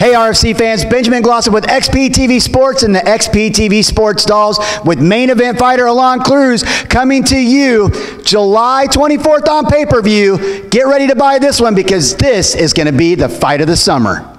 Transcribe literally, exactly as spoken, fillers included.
Hey R F C fans, Benjamin Glosson with X P T V Sports and the X P T V Sports Dolls with main event fighter Aalon Cruz coming to you July twenty-fourth on pay-per-view. Get ready to buy this one because this is going to be the fight of the summer.